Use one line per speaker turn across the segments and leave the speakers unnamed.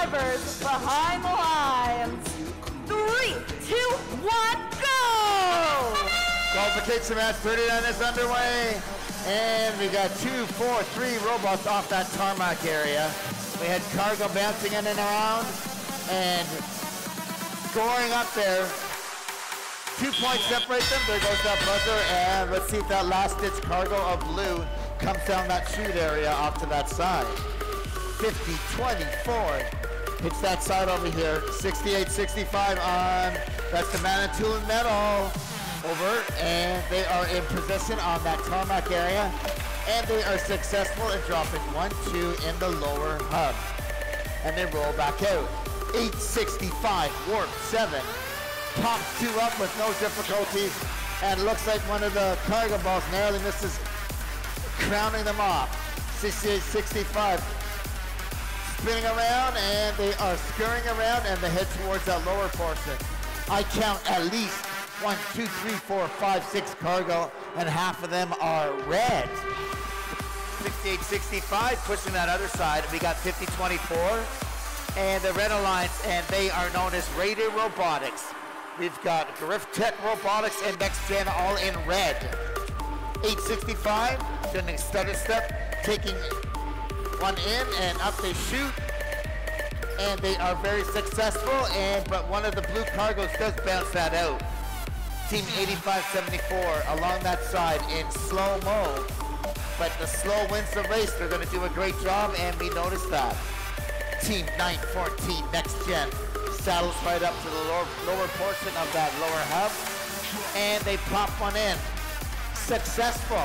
drivers behind the lines. 3, 2, 1, go!
Qualification match 39 is underway. And we got 2, 4, 3 robots off that tarmac area. We had cargo bouncing in and around and scoring up there. 2 points separate them. There goes that buzzer. And let's see if that last ditch cargo of blue comes down that chute area off to that side. 50, 24. Hits that side over here. 68, 65 on. That's the Manitoulin Metal. Over. And they are in position on that tarmac area. And they are successful in dropping 1, 2 in the lower hub. And they roll back out. 865, warp 7. Pops 2 up with no difficulty. And looks like one of the cargo balls narrowly misses, crowning them off. 68, 65. Spinning around, and they are scurrying around, and they head towards that lower portion. I count at least 1, 2, 3, 4, 5, 6 cargo, and half of them are red. 68, 65, pushing that other side. We got 50, 24, and the Red Alliance, and they are known as Radio Robotics. We've got Griff Tech Robotics and Next Gen all in red. 865, doing an extended step, taking one in and up they shoot. And they are very successful, but one of the blue cargos does bounce that out. Team 8574 along that side in slow-mo. But the slow wins the race. They're going to do a great job, and we noticed that. Team 914 Next Gen saddles right up to the lower portion of that lower hub, and they pop one in. Successful.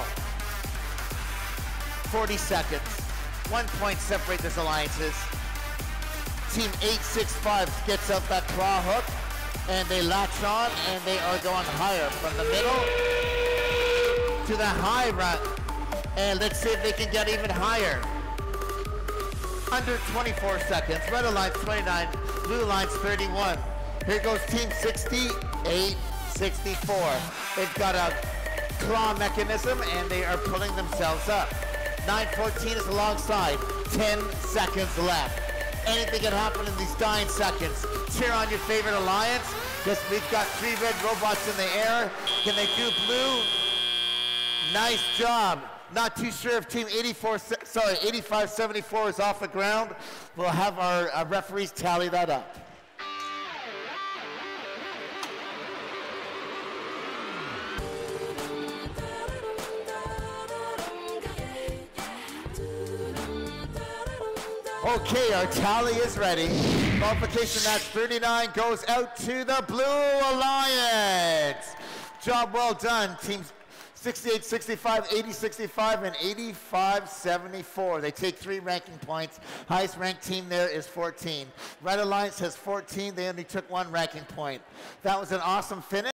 40 seconds. 1 point separate these alliances. Team 865 gets up that claw hook, and they latch on, and they are going higher from the middle to the high run. And let's see if they can get even higher. Under 24 seconds. Red Alliance 29, Blue Alliance 31. Here goes Team 68, 64. They've got a claw mechanism, and they are pulling themselves up. 914 is alongside. 10 seconds left. Anything can happen in these dying seconds. Cheer on your favorite alliance, because we've got 3 red robots in the air. Can they do blue? Nice job. Not too sure if Team 8574 is off the ground. We'll have our referees tally that up. Okay, our tally is ready. Qualification match 39 goes out to the Blue Alliance. Job well done, teams 68, 65, 80, 65, and 85, 74. They take 3 ranking points. Highest ranked team there is 14. Red Alliance has 14. They only took 1 ranking point. That was an awesome finish.